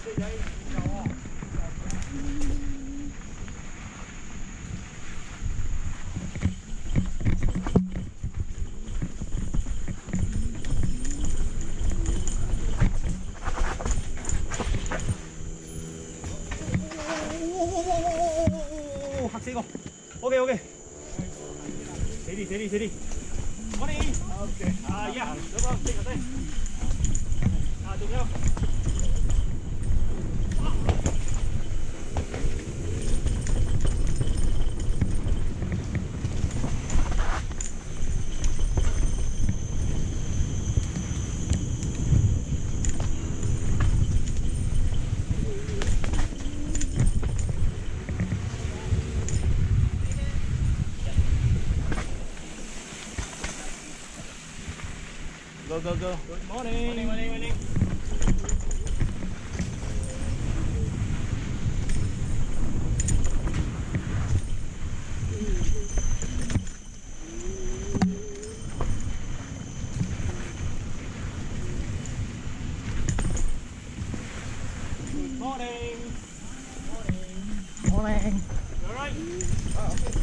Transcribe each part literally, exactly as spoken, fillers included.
嚇死我 ！OK OK， 死啲死啲死啲，我哋 OK 啊呀，小寶呢個低，啊仲有。 Go, go, go. Good morning. Morning, morning, morning. Good morning. Morning. Morning. You all right? Oh, okay.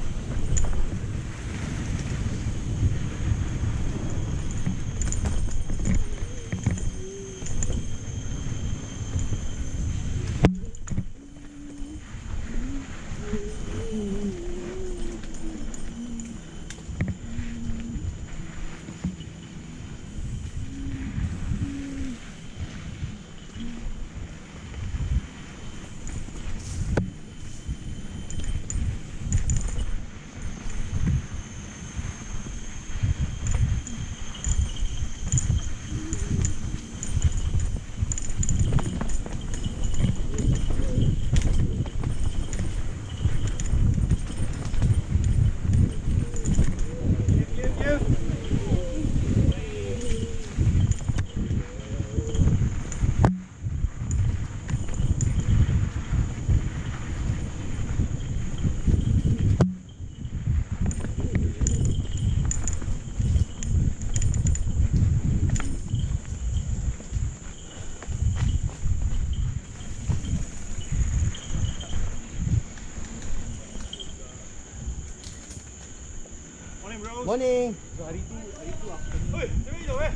Morning. So hari tu, hari tu aku. Oi, jom jom eh.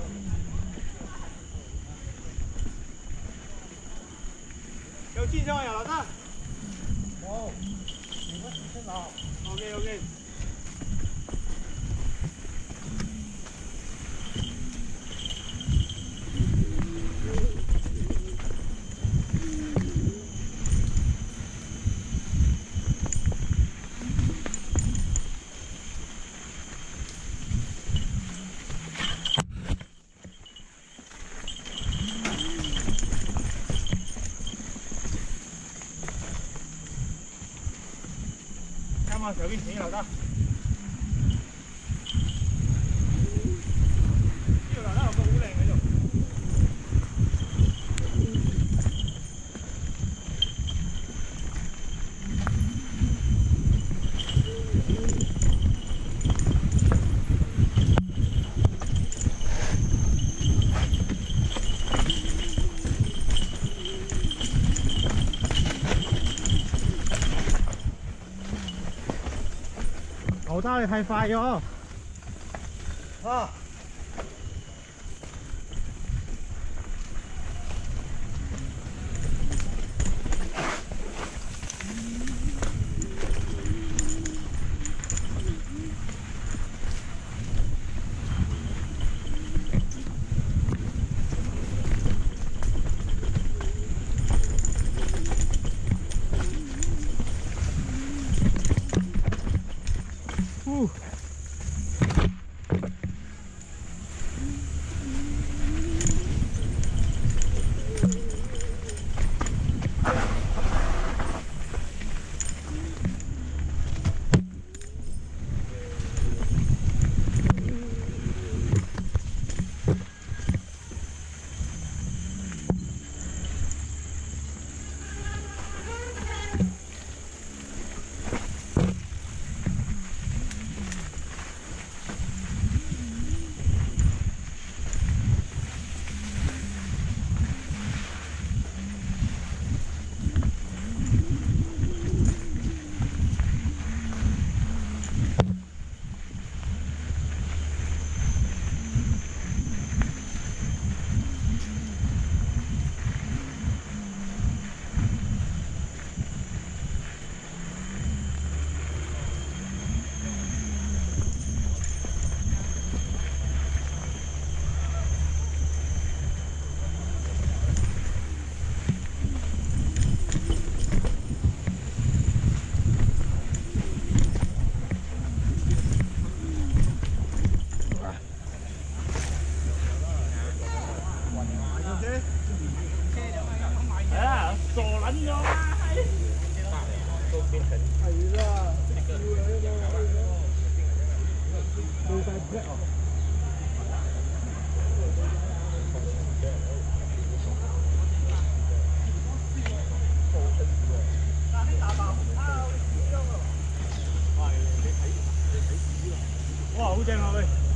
Có chi rồi à, lão ta? Đâu. Mình có xin nào. Ok ok.小兵停老大，呢個老大有個好靚喺度。牛打你太快咗啊！ 係啊，傻撚咗啊！都變成係啦，冇晒 black 啊！哇，好正啊喂！